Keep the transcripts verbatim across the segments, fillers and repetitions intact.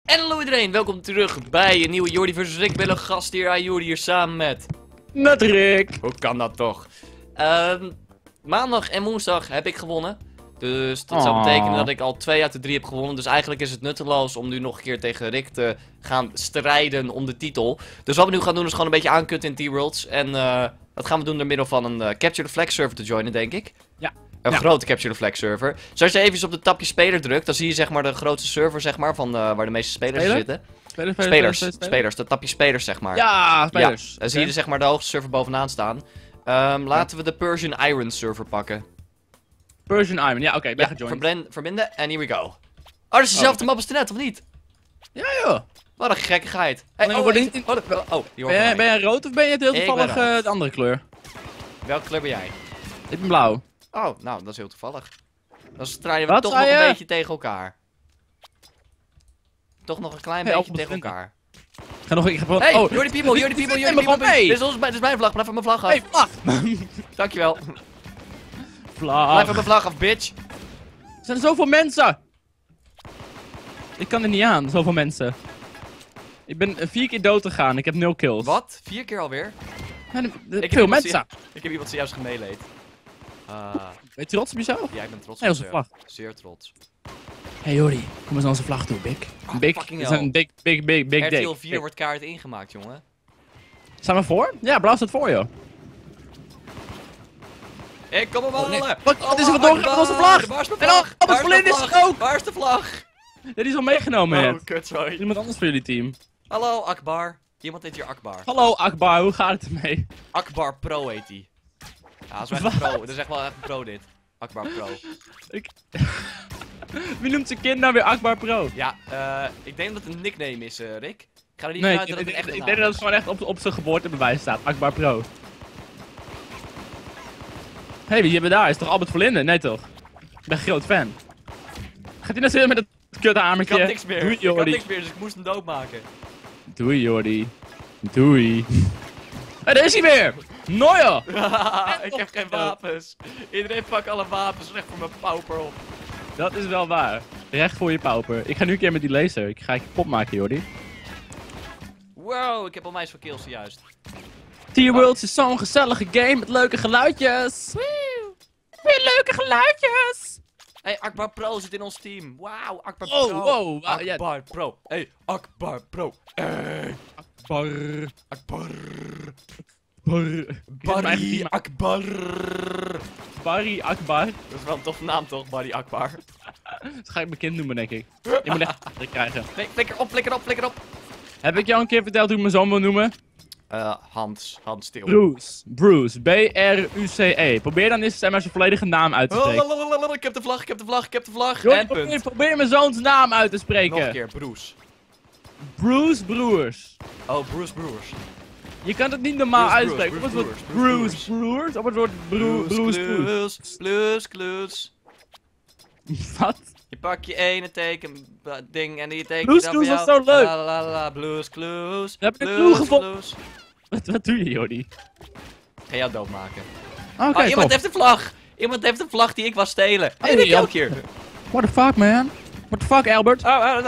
En hallo iedereen, welkom terug bij een nieuwe Jordi versus. Ik ben een gast hier aan Jordi hier samen met... Met Rick. Hoe kan dat toch? Ehm maandag en woensdag heb ik gewonnen. Dus dat zou Aww. betekenen dat ik al twee uit de drie heb gewonnen. Dus eigenlijk is het nutteloos om nu nog een keer tegen Rick te gaan strijden om de titel. Dus wat we nu gaan doen is gewoon een beetje aankutten in T-Worlds. En uh, dat gaan we doen door middel van een uh, Capture the Flag server te joinen, denk ik. Ja. Een Ja. grote Capture the Flag server. Dus als je even op de tapje speler drukt, dan zie je zeg maar de grootste server zeg maar, van uh, waar de meeste spelers Speler? zitten. Spelers, Spelers, spelers, spelers, dat tapje spelers zeg maar. Ja, spelers. Ja, dan zie je dus zeg maar de hoogste server bovenaan staan. Um, laten we de Persian Iron server pakken. Persian Iron, ja, oké, okay, ben Ja, gejoined. verbinden, verbinden en here we go. Oh, dat is dezelfde Oh. map als net, of niet? Ja, joh. Wat een gekkigheid. Hey, Nee, oh, wordt ik- niet- oh, dat- oh, die hoort Ben, jij- bij ben mij. jij rood of ben je het heel Ik ben toevallig rood. uh, de andere kleur? Welke kleur ben jij? Ik ben blauw. Oh, nou, dat is heel toevallig. Dan strijden we Wat toch zei nog een je? beetje tegen elkaar. Toch nog een klein Hey, beetje op de tegen vrienden. elkaar. Ga nog, ik ga gewoon... Hey, oh, you're the people, you're the people, you're the neem me people. gewoon mee. Dit is, ons, dit is mijn vlag, blijf van mijn vlag af. Hey, vlag! Dankjewel. Vlag. Blijf van mijn vlag af, bitch. Er zijn zoveel mensen! Ik kan er niet aan, zoveel mensen. Ik ben uh, vier keer dood gegaan, ik heb nul kills. Wat? Vier keer alweer? Ja, er- er- Ik heb veel iemand mensen! Ik heb iemand zojuist gemeleed. Ah, Ben je trots op jezelf? ja, ik ben trots Hey, op onze mezelf. vlag. Zeer trots. Hey Jordi, kom eens naar onze vlag toe, Big. Ah, Big, fucking is hell. een big, big, big, big R T day. L vier wordt kaart ingemaakt, jongen. Staan we voor? Ja, blauw staat voor, joh. Ik kom hem Oh, nee. halen! Wat- wat is er vandoor gegaan met onze vlag? Waar is de En vlag? oh, Albert Waar is de Verlinde is vlag? er ook! Waar is de vlag? Ja, die is al meegenomen, Oh, het. kut, sorry. Iemand anders voor jullie team. Hallo, Akbar. Iemand heet hier Akbar. Hallo Akbar, hoe gaat het ermee? Akbar Pro heet hij. Ja, dat is wel echt een pro. Dat is echt wel echt een pro, dit. Akbar Pro. Ik... Wie noemt zijn kind nou weer Akbar Pro? Ja, eh, ik denk dat het een nickname is, eh, Rick. Ik ga er niet Nee, vanuit ik, dat ik, het echt ik, een ik denk dat het gewoon echt op, op zijn geboortebewijs staat. Akbar Pro. Hé, hey, wie hebben we daar? Is toch Albert Verlinde? Nee toch? Ik ben een groot fan. Gaat hij nou zitten met het Ik kuthamertje? had niks meer. Doei Ik had Jordi. niks meer, dus ik moest hem doodmaken. Doei Jordi. Doei. Hé, daar is hij weer! Nooie! Ik heb geen wapens. Iedereen pak alle wapens, recht voor mijn pauper op. Dat is wel waar. Recht voor je pauper. Ik ga nu een keer met die laser. Ik ga je kapot maken, Jordi. Wow, ik heb al mij zoveel kills zojuist. T-Worlds is zo'n gezellige game met leuke geluidjes. Weer leuke geluidjes. Hey, Akbar Pro zit in ons team. Wauw, Akbar Wow, Pro. wow, wa- ja. Akbar Pro. Hey, Akbar Pro. Hey, Bar. Akbar. Bar. Barry Akbar. Barry Akbar. Dat is wel een toffe naam toch, Barry Akbar. Dat ga ik mijn kind noemen, denk ik. Ik moet echt een krijgen. Flik- Flikker op, flikker op, flikker op. Heb ik jou een keer verteld hoe ik mijn zoon wil noemen? Eh, Hans, Hans stil. Bruce. Bruce. B R U C E. Probeer dan eens maar zijn volledige naam uit te spreken. Ik heb de vlag, ik heb de vlag, ik heb de vlag. Jordi, En probeer, punt. probeer mijn zoons naam uit te Nog spreken. een keer, Bruce. Bruce Broers. Oh, Bruce Broers. Je kan het niet normaal Bruce uitspreken. Broers, Op het woord Bruce Broers, Bruce Broers. Op het woord Bru- Bruce Broers. Blues, blues, blues. Wat? Je pak je ene teken uh, ding en die teken Blues dan Clues voor was jou. zo leuk. La la la la, blues clues. We hebben een blues, clue gevonden. blues. Wat, wat doe je, Jordi? Ik ga jou doodmaken. Oké, Oh, iemand top. heeft een vlag. Iemand heeft een vlag die ik was stelen. Hey, En ik Jan. ook hier. What the fuck, man? What the fuck, Albert? Oh, oh,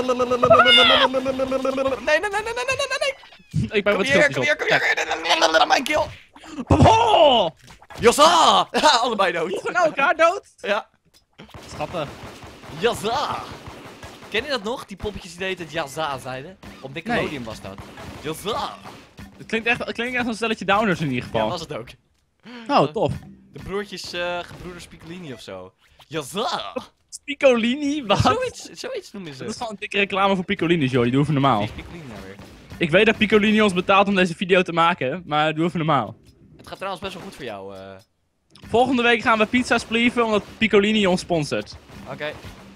nee, nee, nee, nee, nee, nee, nee, nee. Ik ben Kom wat hier, schildjes kom op. hier, kom hier. Mijn kill. Oh! Jassa! Allebei dood. Voegen nou elkaar dood? Ja. Schattig. Jassa! Ken je dat nog? Die poppetjes die deed het Jassa zeiden? Op Nickelodeon Nee. was dat. Jassa! Het klinkt echt, het klinkt echt als een stelletje downers in ieder Ja, geval. was het ook. Oh, tof. De broertjes, eh gebroeders Piccolini of zo. Jassa! Piccolini? Wat? Zoiets, zoiets noemen ze. Dat is gewoon een dikke reclame voor Piccolini, Jordi. Doe even normaal. Wie is Piccolini nou weer? Ik weet dat Piccolini ons betaalt om deze video te maken, maar doe even normaal. Het gaat trouwens best wel goed voor jou. eh. Volgende week gaan we pizza's plieven omdat Piccolini ons sponsort. Oké,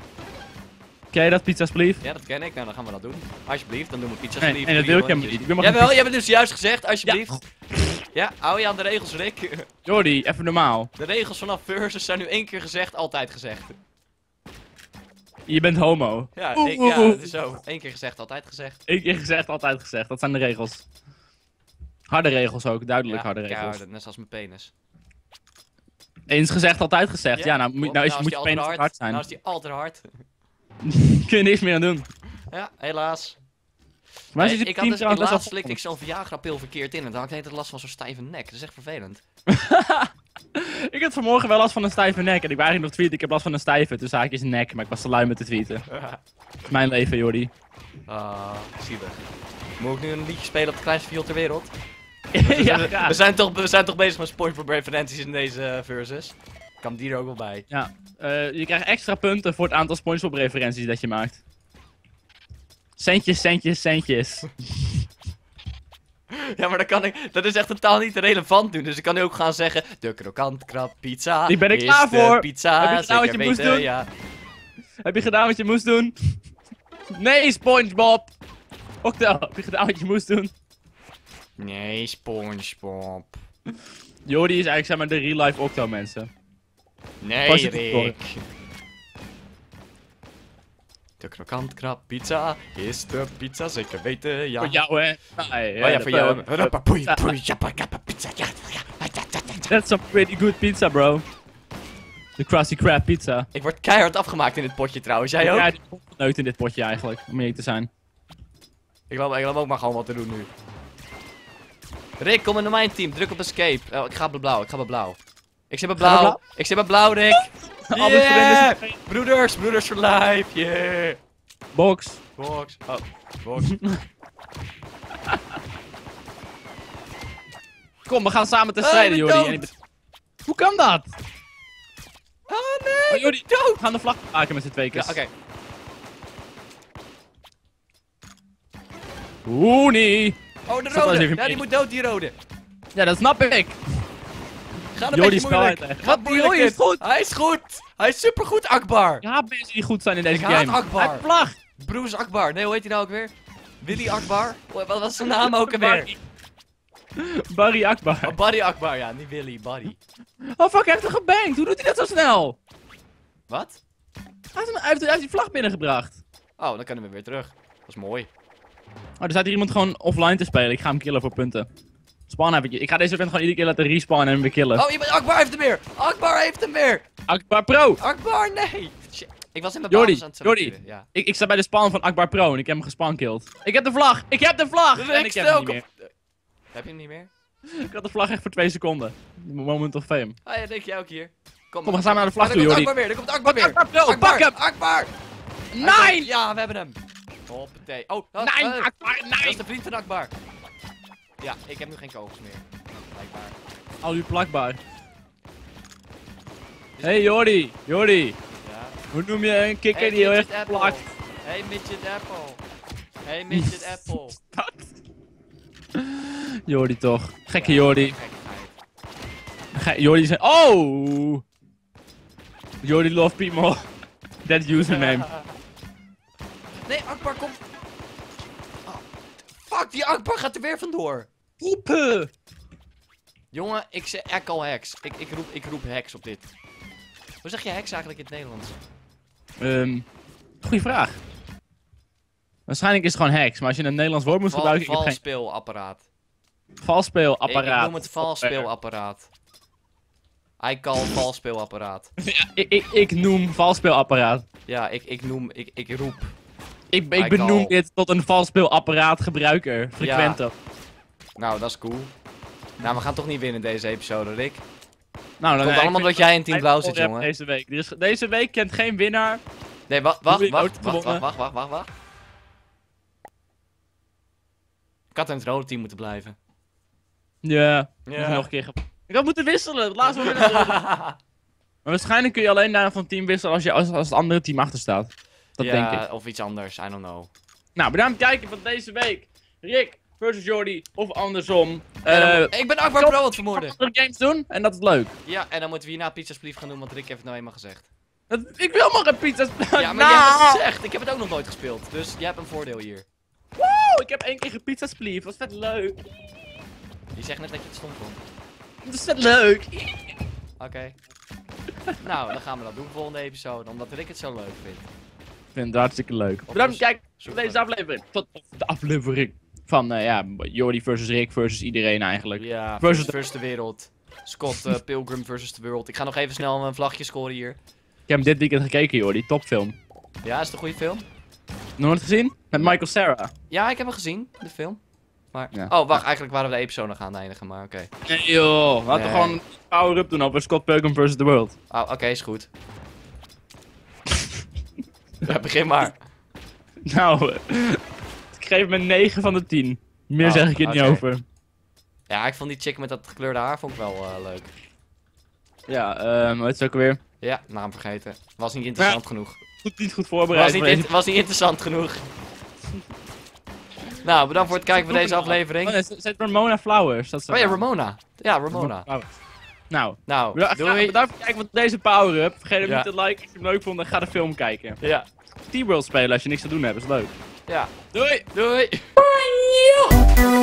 Ken je dat, pizza's pleef? ja dat ken ik. Nou, dan gaan we dat doen. Alsjeblieft, dan doen we pizza's Nee, lief. nee, dat wil ik helemaal niet. Ik wil maar Jawel, geen je hebt het dus juist gezegd, alsjeblieft. Ja, hou je aan de regels, Rick. Jordi, even normaal. De regels vanaf Versus zijn nu één keer gezegd, altijd gezegd. Je bent homo. Ja, Oeh, ik, oeh, ja oeh. het is zo. Eén keer gezegd, altijd gezegd. Eén keer gezegd, altijd gezegd. Dat zijn de regels. Harde regels ook, duidelijk Ja, harde regels. keiharde, net zoals mijn penis. Eens gezegd, altijd gezegd. Ja, nou, moet, klopt. nou is, Nou moet je die penis altijd hard zijn. Nou is die altijd hard. Kun je niks meer aan doen. Ja, helaas. Maar Nee, zit die ik had team dus, trouwens best laatst wel slikte ik zo'n Viagra-pil verkeerd in en dan had ik de hele tijd last van zo'n stijve nek. Dat is echt vervelend. Ik had vanmorgen wel last van een stijve nek en ik wou eigenlijk nog tweeten, ik heb last van een stijve, dus haakjes nek, maar ik was te lui met te tweeten. Dat is mijn leven, Jordi. Ah, zielig. Moet ik nu een liedje spelen op de kleinste viool ter wereld? Ja, we, graag. we, zijn toch, we zijn toch bezig met SpongeBob referenties in deze uh, versus. Kan die er ook wel bij. Ja, uh, je krijgt extra punten voor het aantal SpongeBob referenties dat je maakt. Centjes, centjes, centjes. Ja, maar dan kan ik, dat is echt totaal niet relevant nu. Dus ik kan nu ook gaan zeggen, de krokant krab pizza Die ben ik is klaar de voor. pizza. Heb je gedaan wat je zeker moest weten, doen? Ja. Heb je gedaan wat je moest doen? Nee, SpongeBob! Octo, heb je gedaan wat je moest doen? Nee, SpongeBob. Jordi is eigenlijk zeg maar de real life Octo mensen. Nee, Positief Rick. De krokant krab pizza is de pizza, zeker weten, ja. Voor jou hè? Nee, Oh ja, voor jou. uh, Rappapoei, poei, jappa, kappa, pizza, ja. That's some pretty good pizza, bro. De Krusty Krab pizza. Ik word keihard afgemaakt in dit potje trouwens, jij ook? Ja, die neut in dit potje eigenlijk, om eerlijk te zijn. Ik laat, ik laat me ook maar gewoon wat te doen nu. Rick, kom in mijn team. Druk op escape. Oh, ik ga bij blauw. Ik ga bij blauw. Ik zit bij Ga bij blauw. blauw? Ik zit bij blauw, Rick. Alle Yeah! vrienden- Broeders, broeders for life. Yeah. Box. Box. Oh, box. Kom, we gaan samen te Ah, strijden, ik ben Jordi. En dood. ik ben- Hoe kan dat? Oh nee. Oh, Jordi, dood. we gaan de vlag maken met z'n twee keer. Ja, oké. Oeh, nee. Oh, de Zat wel eens rode. even Ja, die mee. moet dood, die rode. Ja, dat snap ik. Gaat een Jordi beetje spel moeilijk. uitleggen. Gaat Wat, die moeilijk rode is in. goed. Hij is goed. Hij is supergoed, Akbar. Ja, mensen die goed zijn in deze Ik haat game. Akbar. Hij heeft vlag. Broers Akbar. Nee, hoe heet hij nou ook weer? Willy Akbar? Wat was zijn naam ook alweer? Barry. Barry Akbar. Oh, Buddy Akbar, ja. Niet Willy, Buddy. Oh fuck, hij heeft hem gebankt. Hoe doet hij dat zo snel? Wat? Hij heeft, hem, hij heeft, hij heeft die vlag binnengebracht. Oh, dan kunnen we weer terug. Dat is mooi. Oh, er staat hier iemand gewoon offline te spelen. Ik ga hem killen voor punten. Spawn heb ik. Ik ga deze vent gewoon iedere keer laten respawnen en hem weer killen. Oh, iemand, Akbar heeft hem weer! Akbar heeft hem weer! Akbar Pro! Akbar, nee! Shit. Ik was in mijn Jordi, basis aan het Jordi. selecteren, Ja. Ik, ik sta bij de spawn van Akbar Pro en ik heb hem gespankilled. Ik heb de vlag! Ik heb de vlag! En ik heb hem niet meer. Heb je hem niet meer? Ik had de vlag echt voor twee seconden. Moment of fame. Ah ja, denk jij ook hier. Kom, we gaan samen naar de vlag Ah, toe, daar komt Jordi. Akbar weer, daar komt Akbar weer! Akbar Pro, Akbar, pak hem! Akbar! Nee! Ja, we hebben hem! Hoppatee. Oh, dat, Nee, eh, Akbar, dat is nee! de vriend van Akbar. Ja, ik heb nu geen kogels meer. Blijkbaar. Al uw plakbaar. Hey Jordi, Jordi. Ja. Hoe noem je een kikker Hey, die heel Midget erg Apple. plakt? Hey, Midget Apple. Hey, Midget Apple. Jordi toch. Gekke Ja, Jordi. gekkigheid. Ge Jordi zei. Oh! Jordi love people. That username. Nee, Akbar komt. Oh, fuck, die Akbar gaat er weer vandoor. Poepen! Jongen, ik zeg Echo Hex. Ik, ik, roep, ik roep Hex op dit. Hoe zeg je Hex eigenlijk in het Nederlands? Um, goeie vraag. Waarschijnlijk is het gewoon hacks, maar als je een Nederlands woord moet Val, gebruiken, ik heb geen valspeelapparaat. valspeelapparaat. Ik, ik noem het valspeelapparaat. I call valspeelapparaat. ik, ik, ik noem valspeelapparaat. Ja, ik, ik noem, ik, ik roep. Ik, I ik benoem call. dit tot een valspeelapparaat gebruiker. Frequenter. Nou, dat is cool. Nou, we gaan toch niet winnen deze episode, Rick. Nou, dan Komt allemaal omdat jij in team blauw zit, jongen. Deze week. Er is, deze week kent geen winnaar. Nee, wacht, wacht, Doe je wacht, nooit wacht, wacht, gewonnen? wacht, wacht, wacht, wacht. Ik had in het rode team moeten blijven. Ja. Ja. Nog een keer. ge- Ik had moeten wisselen. Het laatste moment. Maar waarschijnlijk kun je alleen daar van team wisselen als, je, als, als het andere team achter staat. Dat ja, denk ik. of iets anders, I don't know. Nou, bedankt voor het kijken van deze week. Rick versus Jordi. Of andersom. En dan Eh moet- ik ben Akbar kom- Pro aan het vermoorden. andere games doen. En dat is leuk. Ja, en dan moeten we hierna Pizza's Please gaan doen, want Rick heeft het nou eenmaal gezegd. Dat, ik wil maar een pizza. Ja, maar jij hebt het gezegd. Ik heb het ook nog nooit gespeeld, dus jij hebt een voordeel hier. Oh, ik heb één keer gepizza spleef. Was vet leuk. Je zegt net dat je het stom vond. Dat is vet leuk. Oké. Nou, dan gaan we dat doen volgende episode, omdat Rick het zo leuk vindt. Ik vind het hartstikke leuk. Bedankt voor het kijken naar deze aflevering. Tot de aflevering van uh, ja, Jordi versus Rick versus iedereen eigenlijk. Ja, Versus versus, de- versus de wereld. Scott uh, Pilgrim versus the World. Ik ga nog even snel een vlagje scoren hier. Ik heb hem dit weekend gekeken, Jordi. Topfilm. Ja, is het een goede film? Nog nooit gezien? Met Michael Cera. Ja, ik heb hem gezien, de film. Maar... Ja. Oh, wacht, eigenlijk waren we de episode nog aan het eindigen, maar oké. Nee joh, laten we Nee. gewoon een power-up doen over Scott Pilgrim versus. The World. Oh, oké, is goed. Ja, begin maar. Nou, ik geef hem een negen van de tien. Meer Oh, zeg ik er niet oké. over. Ja, ik vond die chick met dat gekleurde haar vond ik wel eh, leuk. Ja, ehm, wat is het ook weer? Ja, naam vergeten. Was niet interessant genoeg. Goed, niet goed Was voorbereid. niet, voor deze- in- was niet interessant genoeg. Nou, bedankt voor het kijken van deze aflevering. Oh, nee, zet Ramona Flowers. Dat is Oh ja, Ramona. Ja, Ramona. Flowers. Nou, Nou, bedankt doei. bedankt voor het kijken van deze power-up. Vergeet ook Ja. niet te liken als je hem leuk vond en ga de film kijken. Ja, T-World spelen als je niks te doen hebt, is leuk. ja. Doei! Doei.